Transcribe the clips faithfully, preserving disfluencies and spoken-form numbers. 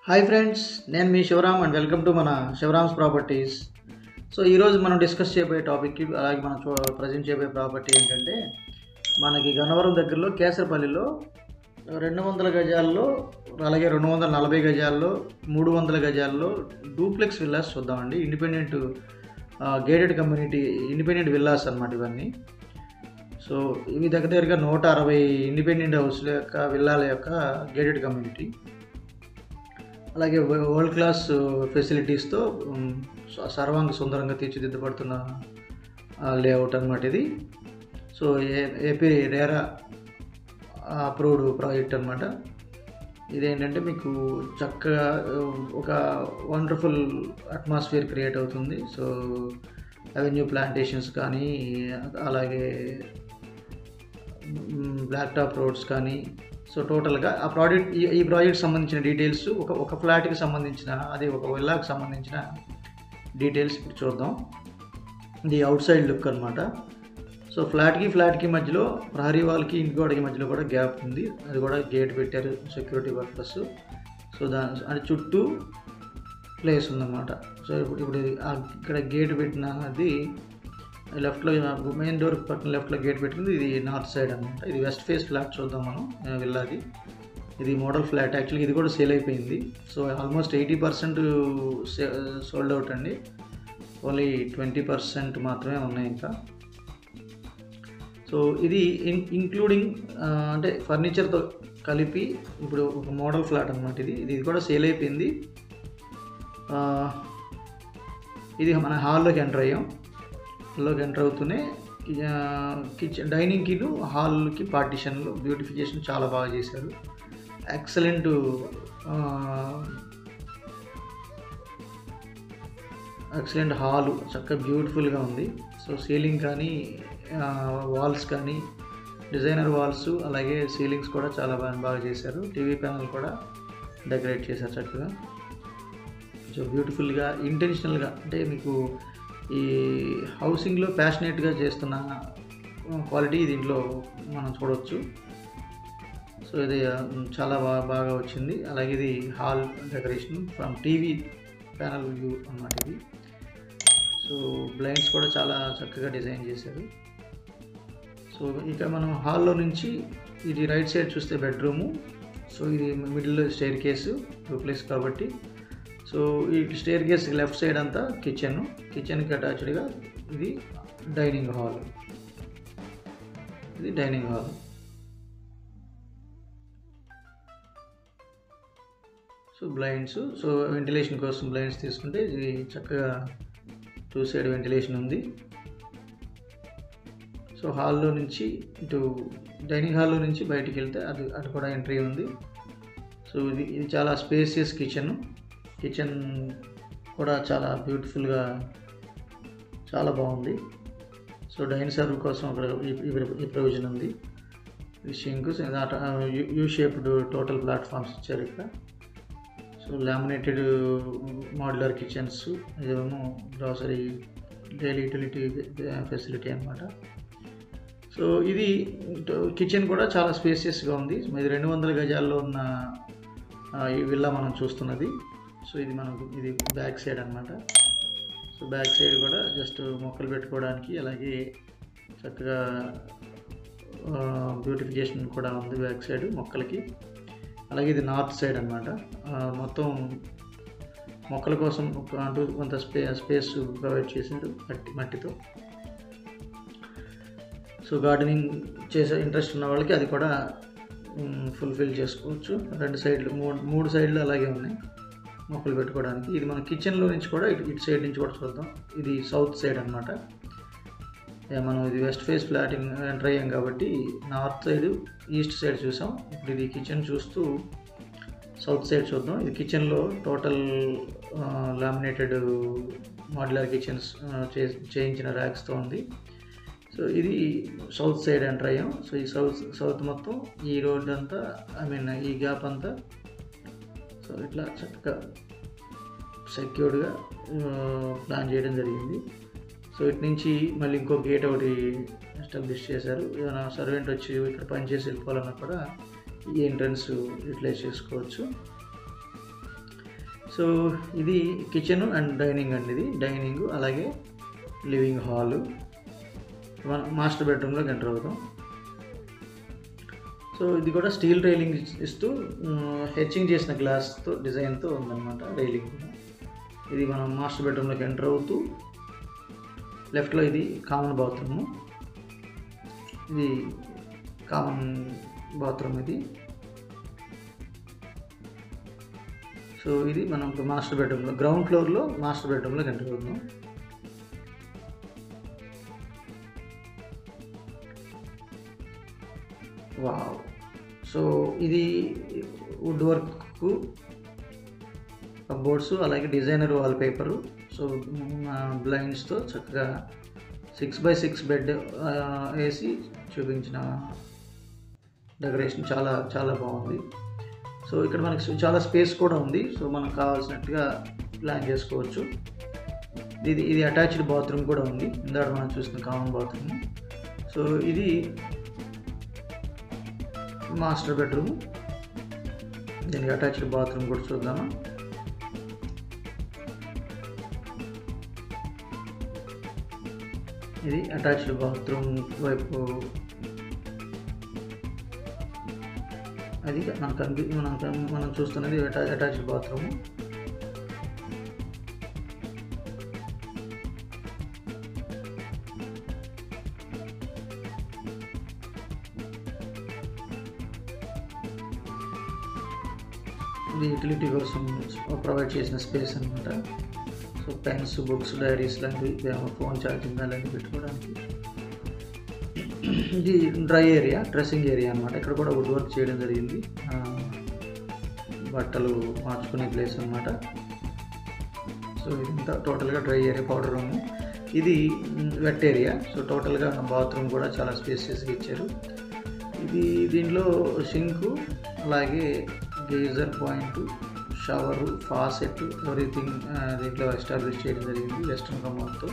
Hi friends, నేను మీ Sivaram and welcome to మన శివరామ్స్ ప్రాపర్టీస్. సో ఈరోజు మనం డిస్కస్ చేయబోయే టాపిక్కి అలాగే మనం చూ ప్రజెంట్ చేయబోయే ప్రాపర్టీ ఏంటంటే మనకి గన్నవరం దగ్గరలో కేసరపల్లిలో రెండు వందల గజాల్లో అలాగే రెండు వందల నలభై గజాల్లో మూడు వందల గజాల్లో డూప్లెక్స్ విల్లాస్ చూద్దామండి. Independent gated community independent villas అన్నమాట ఇవన్నీ. సో ఇవి దగ్గర దగ్గరగా నూట అరవై ఇండిపెండెంట్ హౌస్ల యొక్క విల్లాల యొక్క గేటెడ్ కమ్యూనిటీ, అలాగే వరల్డ్ క్లాస్ ఫెసిలిటీస్తో సర్వాంగ సుందరంగా తీర్చిదిద్దబడుతున్న లేఅవుట్ అన్నమాట ఇది. So a AP RERA approved project అనమాట. ఇదేంటంటే మీకు చక్కగా ఒక వండర్ఫుల్ అట్మాస్ఫియర్ క్రియేట్ అవుతుంది. సో అవెన్యూ ప్లాంటేషన్స్ కానీ, అలాగే బ్లాక్ టాప్ రోడ్స్ కానీ, సో టోటల్గా ఆ ప్రాజెక్ట్ ఈ ఈ ప్రాజెక్ట్ సంబంధించిన డీటెయిల్స్ ఒక ఒక ఫ్లాట్కి సంబంధించిన అదే ఒక విల్లాకి సంబంధించిన డీటెయిల్స్ ఇప్పుడు చూద్దాం. ఇది అవుట్ సైడ్ లుక్ అనమాట. సో ఫ్లాట్కి ఫ్లాట్కి మధ్యలో ప్రహరీ వాల్కి ఇంటి గోడకి మధ్యలో కూడా గ్యాప్ ఉంది. అది కూడా గేట్ పెట్టారు సెక్యూరిటీ పర్పస్. సో దాని అంటే చుట్టూ ప్లేస్ ఉందన్నమాట. సో ఇప్పుడు ఇప్పుడు ఇక్కడ గేట్ పెట్టిన అది లెఫ్ట్లో మెయిన్ డోర్ పక్కన లెఫ్ట్లో గేట్ పెట్టింది. ఇది నార్త్ సైడ్ అనమాట. ఇది వెస్ట్ ఫేస్ ఫ్లాట్ చూద్దాం మనం విల్లాది. ఇది మోడల్ ఫ్లాట్. యాక్చువల్గా ఇది కూడా సేల్ అయిపోయింది. So almost eighty percent sold out అండి. ఓన్లీ ట్వంటీ పర్సెంట్ మాత్రమే ఉన్నాయి ఇంకా. సో ఇది ఇన్ ఇంక్లూడింగ్ అంటే ఫర్నిచర్తో కలిపి ఇప్పుడు ఒక మోడల్ ఫ్లాట్ అనమాట. ఇది ఇది కూడా సేల్ అయిపోయింది. ఇది మన హాల్లోకి ఎంటర్ అయ్యాం. హాల్లోకి ఎంటర్ అవుతూనే కిచెన్ డైనింగ్కి హాల్కి పార్టిషన్లు బ్యూటిఫికేషన్ చాలా బాగా చేశారు. ఎక్సలెంట్ ఎక్సలెంట్ హాలు చక్కగా బ్యూటిఫుల్గా ఉంది. సో సీలింగ్ కానీ వాల్స్ కానీ డిజైనర్ వాల్స్, అలాగే సీలింగ్స్ కూడా చాలా బాగా బాగా చేశారు. టీవీ ప్యానల్ కూడా డెకరేట్ చేశారు చక్కగా. సో బ్యూటిఫుల్గా ఇంటెన్షనల్గా అంటే మీకు ఈ హౌసింగ్లో ప్యాషనేట్గా చేస్తున్న క్వాలిటీ దీంట్లో మనం చూడవచ్చు. సో ఇది చాలా బాగా బాగా వచ్చింది. అలాగే ఇది hall decoration from TV panel view అన్నమాట ఇది. సో బ్లైండ్స్ కూడా చాలా చక్కగా డిజైన్ చేశారు. సో ఇక మనం హాల్లో నుంచి ఇది రైట్ సైడ్ చూస్తే బెడ్రూము. సో ఇది మిడిల్ స్టైర్ కేసు డూప్లెక్స్ కాబట్టి. సో ఈ స్టేర్ కేస్ లెఫ్ట్ సైడ్ అంతా కిచెన్, కిచెన్కి అటాచ్డ్గా ఇది డైనింగ్ హాల్. ఇది dining hall. So blinds, so ventilation కోసం బ్లైండ్స్ తీసుకుంటే ఇది చక్కగా టూ సైడ్ వెంటిలేషన్ ఉంది. సో హాల్లో నుంచి ఇటు డైనింగ్ హాల్లో నుంచి బయటికి వెళ్తే అది అటు కూడా ఎంట్రీ ఉంది. సో ఇది ఇది చాలా స్పేసియస్ కిచెన్. కిచెన్ కూడా చాలా బ్యూటిఫుల్గా చాలా బాగుంది. సో డైనింగ్ సర్వ్ కోసం అక్కడ ఈ ప్రొవిజన్ ఉంది. ఈ sink U shaped total platforms ఇచ్చారు ఇక్కడ. సో లామినేటెడ్ మాడ్యులర్ కిచెన్స్, ఇదేమో గ్రాసరీ డైలీ యూటిలిటీ ఫెసిలిటీ అనమాట. సో ఇది కిచెన్ కూడా చాలా స్పేసియస్గా ఉంది. ఇది రెండు వందల గజాల్లో ఉన్న ఈ విల్లా మనం చూస్తున్నది. సో ఇది మనకు ఇది బ్యాక్ సైడ్ అనమాట. సో బ్యాక్ సైడ్ కూడా జస్ట్ మొక్కలు పెట్టుకోవడానికి, అలాగే చక్కగా బ్యూటిఫికేషన్ కూడా ఉంది బ్యాక్ సైడ్ మొక్కలకి. అలాగే ఇది నార్త్ సైడ్ అనమాట. మొత్తం మొక్కల కోసం అంటూ కొంత స్పే స్పేస్ ప్రొవైడ్ చేశారు మట్టి మట్టితో. సో గార్డెనింగ్ చేసే ఇంట్రెస్ట్ ఉన్న వాళ్ళకి అది కూడా ఫుల్ఫిల్ చేసుకోవచ్చు. రెండు సైడ్లు మూడు మూడు సైడ్లు అలాగే ఉన్నాయి మొక్కలు పెట్టుకోవడానికి. ఇది మన కిచెన్లో నుంచి కూడా ఇటు ఇటు సైడ్ నుంచి కూడా చూద్దాం. ఇది సౌత్ సైడ్ అనమాట. మనం ఇది వెస్ట్ ఫేస్ ఫ్లాట్ ఎంటర్ అయ్యాం కాబట్టి నార్త్ సైడ్ ఈస్ట్ సైడ్ చూసాం. ఇప్పుడు ఇది కిచెన్ చూస్తూ సౌత్ సైడ్ చూద్దాం. ఇది కిచెన్లో టోటల్ లామినేటెడ్ మాడ్యులర్ కిచెన్స్ చేయించిన ర్యాక్స్తో ఉంది. సో ఇది సౌత్ సైడ్ ఎంటర్ అయ్యాం. సో ఈ సౌత్ సౌత్ మొత్తం ఈ రోడ్ అంతా ఐ మీన్ ఈ గ్యాప్ అంతా సో ఇట్లా చక్కగా సెక్యూర్డ్గా ప్లాన్ చేయడం జరిగింది. సో ఇటు నుంచి మళ్ళీ ఇంకో గేట్ ఒకటి ఎస్టాబ్లిష్ చేశారు. ఏమైనా సర్వెంట్ వచ్చి ఇక్కడ పనిచేసి వెళ్ళిపోవాలన్నా కూడా ఈ ఎంట్రన్స్ యూటిలైజ్ చేసుకోవచ్చు. సో ఇది కిచెన్ అండ్ డైనింగ్ అండి, ఇది డైనింగ్ అలాగే లివింగ్ హాలు. మన మాస్టర్ బెడ్రూమ్లోకి ఎంటర్ అవుతాం. సో ఇది కూడా స్టీల్ రైలింగ్ ఇస్తూ హెచ్చింగ్ చేసిన గ్లాస్తో డిజైన్తో ఉందన్నమాట రైలింగ్ కూడా. ఇది మనం మాస్టర్ బెడ్రూమ్లోకి ఎంటర్ అవుతూ లెఫ్ట్లో ఇది కామన్ బాత్రూము, ఇది కామన్ బాత్రూమ్ ఇది. సో ఇది మనం మాస్టర్ బెడ్రూమ్లో గ్రౌండ్ ఫ్లోర్లో మాస్టర్ బెడ్రూమ్లోకి ఎంటర్ అవుతాం. వావ్. సో ఇది వుడ్ వర్క్ కబోర్డ్స్ అలాగే డిజైనర్ వాల్ పేపరు. సో బ్లైండ్స్తో చక్కగా సిక్స్ బై సిక్స్ బెడ్ వేసి చూపించిన డెకరేషన్ చాలా చాలా బాగుంది. సో ఇక్కడ మనకి చాలా స్పేస్ కూడా ఉంది. సో మనకు కావాల్సినట్టుగా ప్లాన్ చేసుకోవచ్చు. ఇది ఇది అటాచ్డ్ బాత్రూమ్ కూడా ఉంది, ఇందాక మనం చూసిన కామన్ బాత్రూమ్. సో ఇది మాస్టర్ బెడ్రూమ్, దీనికి అటాచ్డ్ బాత్రూమ్ కూడా చూద్దామా. ఇది అటాచ్డ్ బాత్రూమ్ వైపు అది మనకు కనిపి మనం మనం చూస్తున్నది అటాచ్డ్ బాత్రూమ్. ఇది యూటిలిటీ కోసం ప్రొవైడ్ చేసిన స్పేస్ అనమాట. సో పెన్స్, బుక్స్, డైరీస్ లాంటివి, ఫోన్ ఛార్జింగ్ అలాంటివి పెట్టుకోవడానికి. ఇది డ్రై ఏరియా, డ్రెస్సింగ్ ఏరియా అనమాట. ఇక్కడ కూడా వుడ్ వర్క్ చేయడం జరిగింది, బట్టలు మార్చుకునే ప్లేస్ అనమాట. సో ఇదంతా టోటల్గా డ్రై ఏరియా, పౌడర్ రూమ్. ఇది వెట్ ఏరియా. సో టోటల్గా బాత్రూమ్ కూడా చాలా స్పేసియస్గా ఇచ్చారు. ఇది దీంట్లో సింకు అలాగే geyser point, shower, faucet, everything దీంట్లో ఎస్టాబ్లిష్ చేయడం జరిగింది వెస్ట్రన్ కమోడ్తో.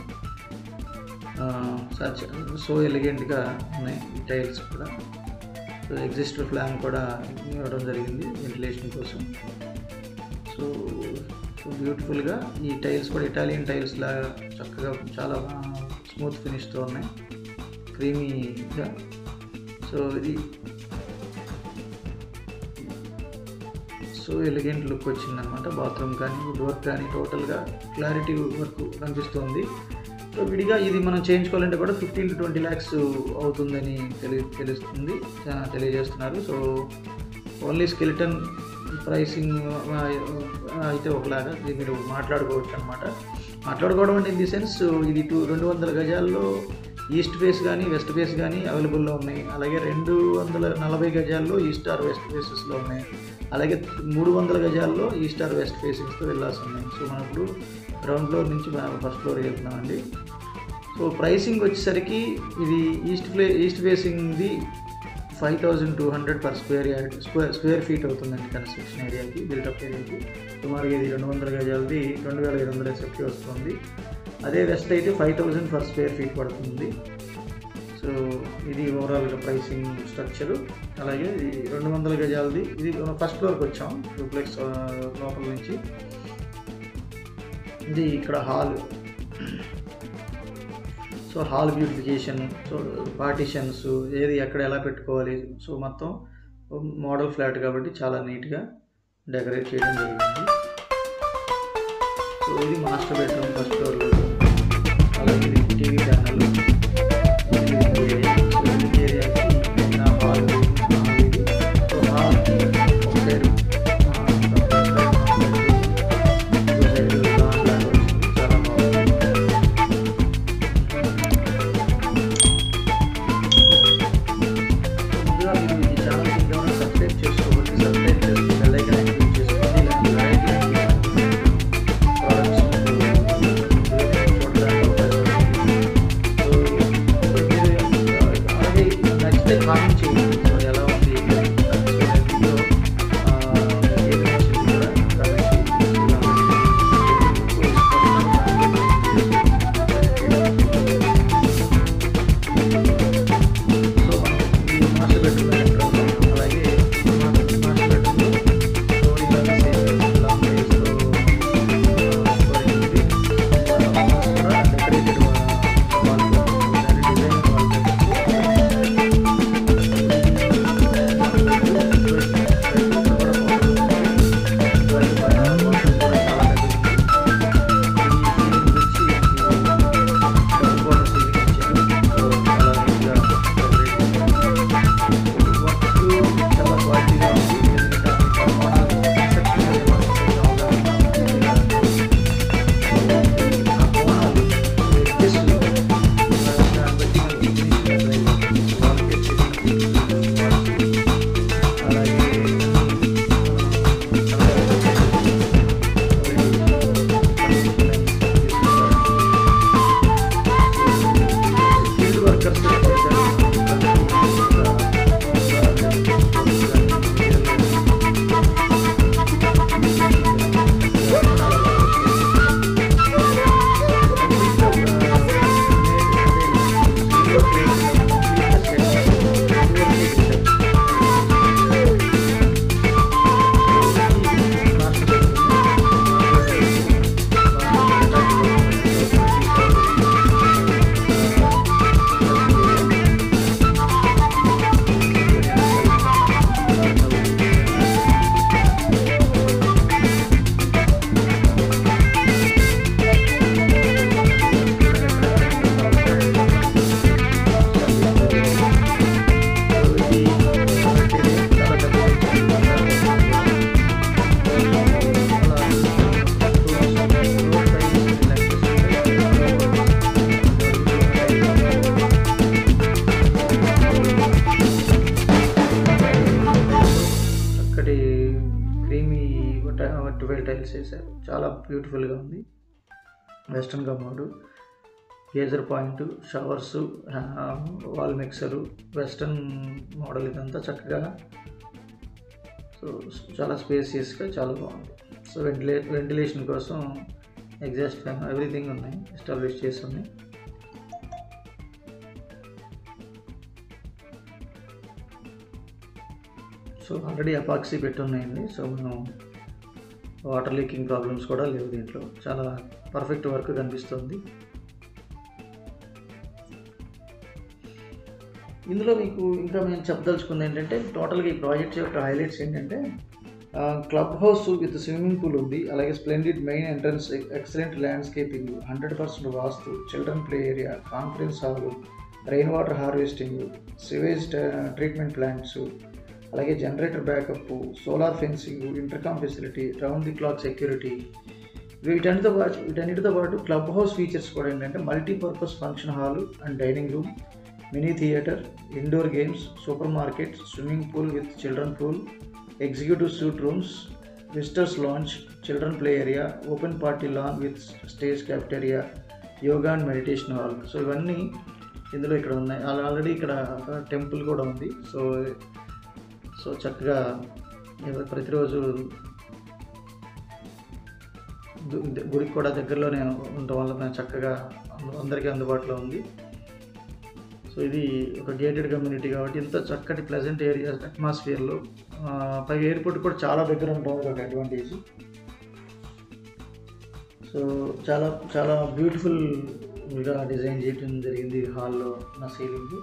సచ్ సో ఎలిగెంట్గా ఉన్నాయి ఈ టైల్స్ కూడా. సో ఎగ్జిస్ట్ ఫ్లాన్ కూడా ఇవ్వడం జరిగింది వెంటిలేషన్ కోసం. సో బ్యూటిఫుల్గా ఈ టైల్స్ కూడా ఇటాలియన్ టైల్స్ లాగా చక్కగా చాలా స్మూత్ ఫినిష్తో ఉన్నాయి, క్రీమీగా. సో ఇది సో ఎలిగెంట్ లుక్ వచ్చిందనమాట. బాత్రూమ్ కానీ వుడ్ వర్క్ కానీ టోటల్గా క్లారిటీ వర్క్ కనిపిస్తుంది. సో విడిగా ఇది మనం చేయించుకోవాలంటే కూడా ఫిఫ్టీన్ టు ట్వంటీ ల్యాక్స్ అవుతుందని తెలి తెలుస్తుంది తెలియజేస్తున్నారు. సో ఓన్లీ స్కెలిటన్ ప్రైసింగ్ అయితే ఒకలాగా ఇది మీరు మాట్లాడుకోవచ్చు అనమాట. మాట్లాడుకోవడం అంటే ఇన్ ది సెన్స్ ఇది టూ రెండు వందల గజాల్లో ఈస్ట్ ఫేస్ కానీ వెస్ట్ ఫేస్ కానీ అవైలబుల్లో ఉన్నాయి. అలాగే రెండు వందల నలభై గజాల్లో ఈస్ట్ ఆర్ వెస్ట్ ఫేసెస్లో ఉన్నాయి. అలాగే మూడు వందల గజాల్లో ఈస్ట్ ఆర్ వెస్ట్ ఫేసింగ్స్తో వెళ్ళాల్సి ఉన్నాయి. సో మనం ఇప్పుడు గ్రౌండ్ ఫ్లోర్ నుంచి ఫస్ట్ ఫ్లోర్ వెళ్తున్నామండి. సో ప్రైసింగ్ వచ్చేసరికి ఇది ఈస్ట్ ఫ్లే ఈస్ట్ ఫేసింగ్ది five thousand two hundred per square yard square square feet అవుతుందండి కన్స్ట్రక్షన్ ఏరియాకి, బిల్టప్ ఏరియాకి. సుమారుగా ఇది రెండు వందల గజాలది రెండు వేల ఐదు వందల ఎస్ఎఫ్టీ వస్తుంది. అదే వెస్ట్ అయితే five thousand per square feet పడుతుంది. సో ఇది ఓవరాల్గా ప్రైసింగ్ స్ట్రక్చరు. అలాగే ఇది రెండు వందల గజాలది, ఇది ఫస్ట్ ఫ్లోర్కి వచ్చాం డూప్లెక్స్ లోపల నుంచి. ఇది ఇక్కడ hall. So hall beautification, so partitions ఏది ఎక్కడ ఎలా పెట్టుకోవాలి, సో మొత్తం మోడల్ ఫ్లాట్ కాబట్టి చాలా నీట్గా డెకరేట్ చేయడం జరిగింది. సో ఇది మాస్టర్ బెడ్రూమ్ ఫస్ట్ ఫ్లోర్లో. అలాగే ఇది TV channel, area. So living ఏరియాకి హాల్. సో హాల్కి ఒక సైడ్ టైల్స్ వేశారు, చాలా బ్యూటిఫుల్గా ఉంది. Western commode, geyser point, showers, wall mixer, western model ఇదంతా చక్కగా. సో చాలా స్పేసియస్గా చాలా బాగుంది. సో వెంటిలే వెంటిలేషన్ కోసం ఎగ్జాస్ట్ ఫ్యాన్ ఎవ్రీథింగ్ ఉన్నాయి, ఎస్టాబ్లిష్ చేసి ఉన్నాయి. సో ఆల్రెడీ అపాక్సీ పెట్టున్నాయండి. సో మనం వాటర్ లీకింగ్ ప్రాబ్లమ్స్ కూడా లేవు దీంట్లో. చాలా పర్ఫెక్ట్ వర్క్ కనిపిస్తుంది. ఇందులో మీకు ఇంకా మేము చెప్పదలుచుకుంది ఏంటంటే, టోటల్గా ఈ ప్రాజెక్ట్ యొక్క హైలైట్స్ ఏంటంటే, club house with swimming pool ఉంది, అలాగే splendid main entrance, excellent landscaping, hundred percent vastu, children play area, conference hall, rain water harvesting, sewage treatment plants, అలాగే generator backup, solar fencing, intercom facility, round the clock security. వీటన్నిటితో పాటు వీటన్నిటితో పాటు club house features కూడా ఏంటంటే, multipurpose function hall and dining room, mini theatre, indoor games, super market, swimming pool with children pool, executive suite rooms, visitors lounge, children play area, open party lawn with stage cafeteria, yoga and meditation hall. So ఇవన్నీ ఇందులో ఇక్కడ ఉన్నాయి. Already ఇక్కడ temple కూడా ఉంది. So so చక్కగా ప్రతిరోజు గుడికి కూడా దగ్గరలోనే ఉండటం వల్ల మేము చక్కగా అందరికీ అందుబాటులో ఉంది. సో ఇది ఒక గేటెడ్ కమ్యూనిటీ కాబట్టి ఇంత చక్కటి ప్లెజెంట్ ఏరియా అట్మాస్ఫియర్లో, పైగా ఎయిర్పోర్ట్ కూడా చాలా దగ్గర ఉంటుంది, ఒక అడ్వాంటేజ్. సో చాలా చాలా బ్యూటిఫుల్గా డిజైన్ చేయడం జరిగింది హాల్లో నా సీలింగ్.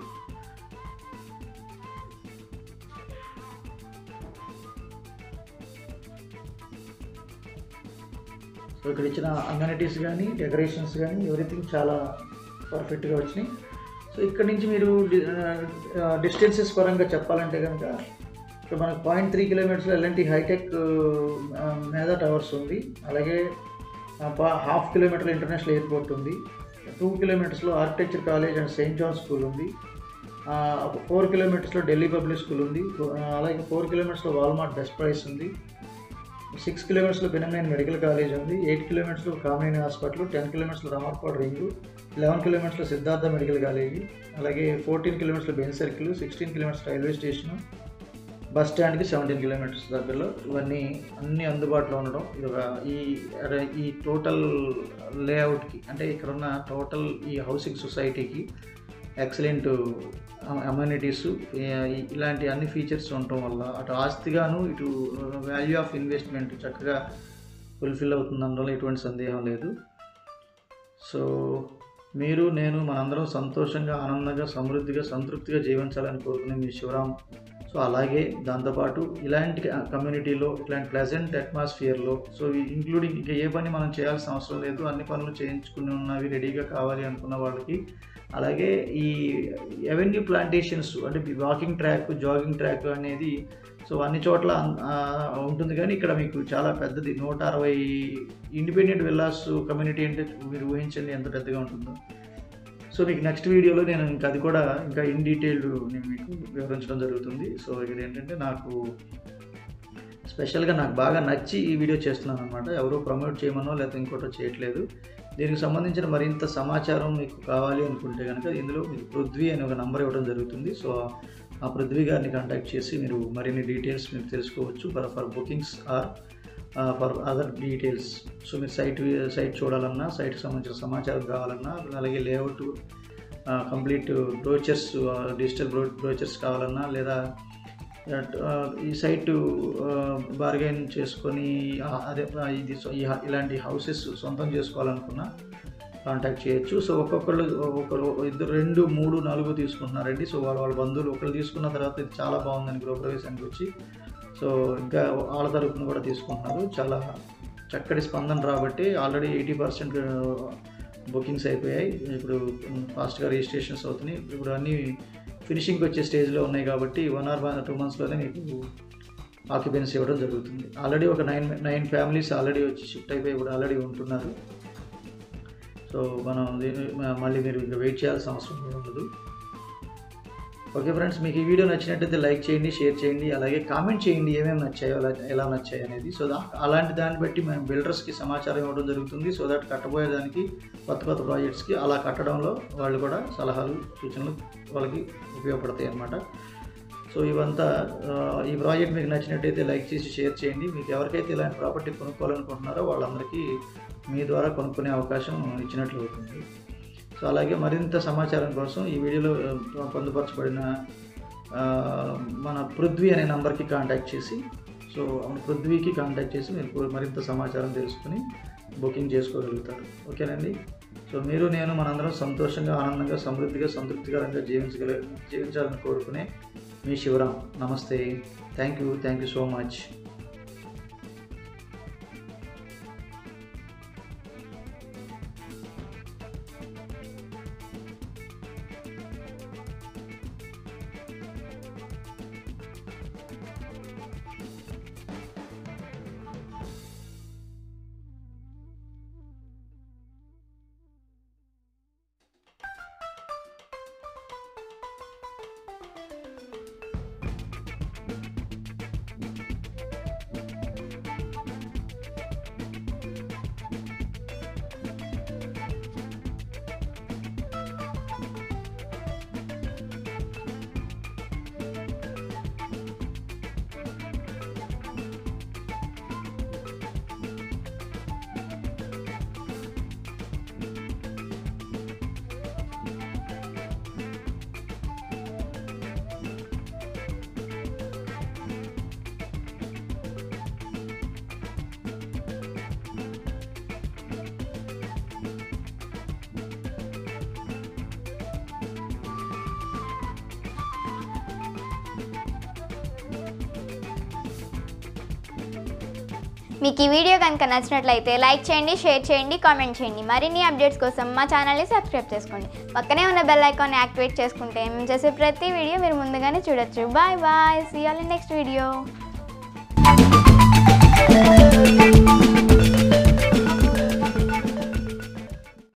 సో ఇక్కడ ఇచ్చిన అమ్యూనిటీస్ కానీ డెకరేషన్స్ కానీ ఎవ్రీథింగ్ చాలా పర్ఫెక్ట్గా వచ్చినాయి. సో ఇక్కడ నుంచి మీరు డిస్టెన్సెస్ పరంగా చెప్పాలంటే కనుక, ఇక్కడ మనకు పాయింట్ త్రీ కిలోమీటర్స్లో ఎలాంటి హైటెక్ మేధా టవర్స్ ఉంది, అలాగే హాఫ్ కిలోమీటర్ ఇంటర్నేషనల్ ఎయిర్పోర్ట్ ఉంది, టూ కిలోమీటర్స్లో architecture college and saint John school ఉంది, ఫోర్ కిలోమీటర్స్లో ఢిల్లీ పబ్లిక్ స్కూల్ ఉంది, అలాగే ఫోర్ కిలోమీటర్స్లో వాల్మార్ట్ బెస్ట్ ప్రైస్ ఉంది, సిక్స్ కిలోమీటర్స్లో బెనమైన్ మెడికల్ కాలేజ్ ఉంది, ఎయిట్ కిలోమీటర్స్లో కామినేని హాస్పిటల్, టెన్ కిలోమీటర్స్లో రామర్పాడు రింగు, లెవెన్ కిలోమీటర్స్లో సిద్ధార్థ మెడికల్ కాలేజీ, అలాగే ఫోర్టీన్ కిలోమీటర్స్లో Benz circle, sixteen kilometres railway station, bus స్టాండ్కి సెవెంటీన్ కిలోమీటర్స్ దగ్గరలో. ఇవన్నీ అన్నీ అందుబాటులో ఉండడం ఇది ఒక ఈ ఈ టోటల్ లేఅవుట్కి, అంటే ఇక్కడ ఉన్న టోటల్ ఈ హౌసింగ్ సొసైటీకి ఎక్సలెంట్ అమ్యూనిటీస్, ఇలాంటి అన్ని ఫీచర్స్ ఉండటం వల్ల అటు ఆస్తిగాను ఇటు వాల్యూ ఆఫ్ ఇన్వెస్ట్మెంట్ చక్కగా ఫుల్ఫిల్ అవుతుంది అనడంలో ఎటువంటి సందేహం లేదు. సో మీరు నేను మనందరం సంతోషంగా, ఆనందంగా, సమృద్ధిగా, సంతృప్తిగా జీవించాలని కోరుకునే మీ శివరామ్. సో అలాగే దాంతోపాటు ఇలాంటి కమ్యూనిటీలో ఇట్లాంటి ప్లెజెంట్ అట్మాస్ఫియర్లో, సో ఇంక్లూడింగ్ ఇంకా ఏ పని మనం చేయాల్సిన అవసరం లేదు, అన్ని పనులు చేయించుకుని ఉన్నవి రెడీగా కావాలి అనుకున్న వాళ్ళకి, అలాగే ఈ ఎవెన్యూ ప్లాంటేషన్స్ అంటే వాకింగ్ ట్రాక్, జాగింగ్ ట్రాక్ అనేది సో అన్ని చోట్ల ఉంటుంది. కానీ ఇక్కడ మీకు చాలా పెద్దది, నూట అరవై ఇండిపెండెంట్ విల్లాస్ కమ్యూనిటీ అంటే మీరు ఊహించండి ఎంత పెద్దగా ఉంటుందో. సో మీకు నెక్స్ట్ వీడియోలో నేను ఇంకా అది కూడా ఇంకా ఇన్ డీటెయిల్డ్ నేను మీకు వివరించడం జరుగుతుంది. సో ఇది ఏంటంటే నాకు స్పెషల్గా నాకు బాగా నచ్చి ఈ వీడియో చేస్తున్నాను అనమాట. ఎవరో ప్రమోట్ చేయమనో లేకపోతే ఇంకోటో చేయట్లేదు. దీనికి సంబంధించిన మరింత సమాచారం మీకు కావాలి అనుకుంటే కనుక ఇందులో మీకు పృథ్వీ అనే ఒక నంబర్ ఇవ్వడం జరుగుతుంది. సో ఆ పృథ్వీ గారిని కాంటాక్ట్ చేసి మీరు మరిన్ని డీటెయిల్స్ మీరు తెలుసుకోవచ్చు for for bookings or for other details. So మీరు సైట్ సైట్ చూడాలన్నా, సైట్కి సంబంధించిన సమాచారం కావాలన్నా, అలాగే లేఅవుట్ కంప్లీట్ బ్రోచర్స్, డిజిటల్ బ్రో బ్రోచర్స్ కావాలన్నా, లేదా ఈ సైటు బార్గెన్ చేసుకొని అదే ఇది ఇలాంటి హౌసెస్ సొంతం చేసుకోవాలనుకున్నా కాంటాక్ట్ చేయొచ్చు. సో ఒక్కొక్కళ్ళు ఒకరు ఇద్దరు రెండు మూడు నాలుగు తీసుకుంటున్నారండి. సో వాళ్ళ వాళ్ళ బంధువులు ఒకళ్ళు తీసుకున్న తర్వాత ఇది చాలా బాగుందని గృహప్రవేశానికి వచ్చి సో ఇంకా వాళ్ళ తరపున కూడా తీసుకుంటున్నారు. చాలా చక్కటి స్పందన రాబట్టి ఆల్రెడీ ఎయిటీ పర్సెంట్ బుకింగ్స్ అయిపోయాయి. ఇప్పుడు ఫాస్ట్గా రిజిస్ట్రేషన్స్ అవుతున్నాయి. ఇప్పుడు అన్నీ ఫినిషింగ్కి వచ్చే స్టేజ్లో ఉన్నాయి కాబట్టి వన్ ఆర్ వన్ టూ మంత్స్లోనే మీకు ఆక్యుపెన్సీ ఇవ్వడం జరుగుతుంది. ఆల్రెడీ ఒక నైన్ నైన్ ఫ్యామిలీస్ ఆల్రెడీ వచ్చి షిఫ్ట్ అయిపోయి ఇప్పుడు ఆల్రెడీ ఉంటున్నారు. సో మనం మళ్ళీ మీరు ఇంకా వెయిట్ చేయాల్సిన అవసరం కూడా ఉండదు. ఓకే ఫ్రెండ్స్, మీకు ఈ వీడియో నచ్చినట్టయితే లైక్ చేయండి, షేర్ చేయండి, అలాగే కామెంట్ చేయండి ఏమేమి నచ్చాయో అలా ఎలా నచ్చాయి అనేది. సో దా అలాంటి దాన్ని బట్టి మేము బిల్డర్స్కి సమాచారం ఇవ్వడం జరుగుతుంది. సో దట్ కట్టబోయేదానికి కొత్త కొత్త ప్రాజెక్ట్స్కి అలా కట్టడంలో వాళ్ళు కూడా సలహాలు సూచనలు వాళ్ళకి ఉపయోగపడతాయి అన్నమాట. సో ఇవంతా ఈ ప్రాజెక్ట్ మీకు నచ్చినట్టయితే లైక్ చేసి షేర్ చేయండి. మీకు ఎవరికైతే ఇలాంటి ప్రాపర్టీ కొనుక్కోవాలనుకుంటున్నారో వాళ్ళందరికీ మీ ద్వారా కొనుక్కునే అవకాశం ఇచ్చినట్లు అవుతుంది. సో అలాగే మరింత సమాచారం కోసం ఈ వీడియోలో పొందుపరచబడిన మన పృథ్వీ అనే నంబర్కి కాంటాక్ట్ చేసి సో పృథ్వీకి కాంటాక్ట్ చేసి మీరు మరింత సమాచారం తెలుసుకుని బుకింగ్ చేసుకోగలుగుతారు. ఓకేనండి. సో మీరు నేను మనందరం సంతోషంగా, ఆనందంగా, సమృద్ధిగా, సంతృప్తికరంగా జీవించగల జీవించాలని కోరుకునే మీ శివరాం. నమస్తే. Thank you thank you so much. మీకు ఈ వీడియో కనుక నచ్చినట్లయితే లైక్ చేయండి, షేర్ చేయండి, కామెంట్ చేయండి. మరిన్ని అప్డేట్స్ కోసం మా ఛానల్ని సబ్స్క్రైబ్ చేసుకోండి. పక్కనే ఉన్న బెల్ ఐకాన్ని యాక్టివేట్ చేసుకుంటే మేము చేసే ప్రతి వీడియో మీరు ముందుగానే చూడొచ్చు. Bye bye. See you all in next video.